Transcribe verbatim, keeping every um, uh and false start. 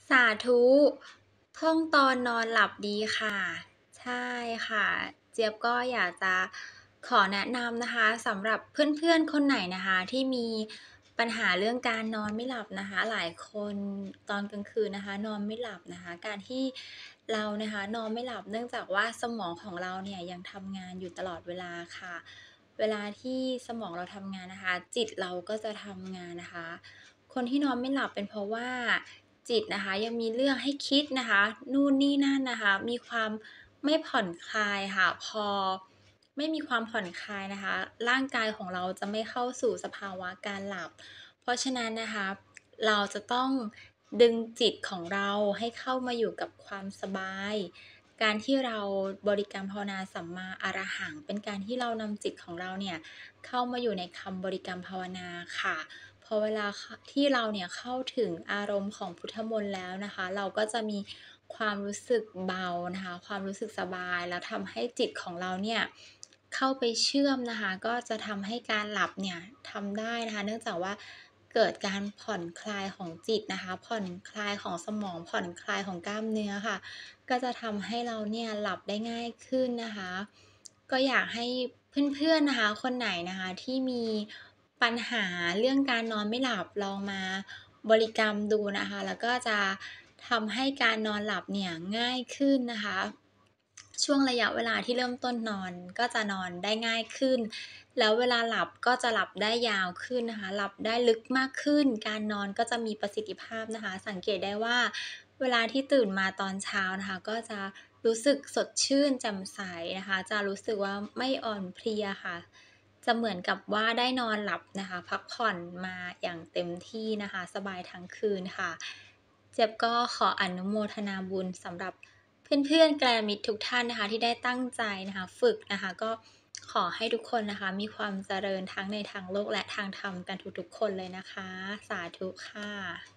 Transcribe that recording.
สาธุเพิ่งตอนนอนหลับดีค่ะ ใช่ค่ะ เจี๊ยบก็อยากจะขอแนะนำนะคะสำหรับเพื่อนๆคนไหนนะคะที่มีปัญหาเรื่องการนอนไม่หลับนะคะ หลายคนตอนกลางคืนนะคะนอนไม่หลับนะคะ การที่เรานะคะนอนไม่หลับเนื่องจากว่าสมองของเราเนี่ยยังทำงานอยู่ตลอดเวลาค่ะ เวลาที่สมองเราทำงานนะคะ จิตเราก็จะทำงานนะคะ คนที่นอนไม่หลับเป็นเพราะว่าจิตนะคะยังมีเรื่องให้คิดนะคะนู่นนี่นั่นนะคะมีความไม่ผ่อนคลายค่ะพอไม่มีความผ่อนคลายนะคะร่างกายของเราจะไม่เข้าสู่สภาวะการหลับเพราะฉะนั้นนะคะเราจะต้องดึงจิตของเราให้เข้ามาอยู่กับความสบายการที่เราบริกรรมภาวนาสัมมาอรหังเป็นการที่เรานำจิตของเราเนี่ยเข้ามาอยู่ในคำบริกรรมภาวนาค่ะพอเวลาที่เราเนี่ยเข้าถึงอารมณ์ของพุทธมนต์แล้วนะคะเราก็จะมีความรู้สึกเบานะคะความรู้สึกสบายแล้วทำให้จิตของเราเนี่ยเข้าไปเชื่อมนะคะก็จะทำให้การหลับเนี่ยทำได้นะคะเนื่องจากว่าเกิดการผ่อนคลายของจิตนะคะผ่อนคลายของสมองผ่อนคลายของกล้ามเนื้อค่ะก็จะทำให้เราเนี่ยหลับได้ง่ายขึ้นนะคะก็อยากให้เพื่อนๆนะคะคนไหนนะคะที่มีปัญหาเรื่องการนอนไม่หลับลองมาบริกรรมดูนะคะแล้วก็จะทำให้การนอนหลับเนี่ยง่ายขึ้นนะคะช่วงระยะเวลาที่เริ่มต้นนอนก็จะนอนได้ง่ายขึ้นแล้วเวลาหลับก็จะหลับได้ยาวขึ้นนะคะหลับได้ลึกมากขึ้นการนอนก็จะมีประสิทธิภาพนะคะสังเกตได้ว่าเวลาที่ตื่นมาตอนเช้านะคะก็จะรู้สึกสดชื่นแจ่มใสนะคะจะรู้สึกว่าไม่อ่อนเพลียค่ะจะเหมือนกับว่าได้นอนหลับนะคะพักผ่อนมาอย่างเต็มที่นะคะสบายทั้งคืนค่ะเจี๊ยบก็ขออนุโมทนาบุญสำหรับเพื่อนๆกัลยาณมิตรทุกท่านนะคะที่ได้ตั้งใจนะคะฝึกนะคะก็ขอให้ทุกคนนะคะมีความเจริญทั้งในทางโลกและทางธรรมกันทุกๆคนเลยนะคะสาธุค่ะ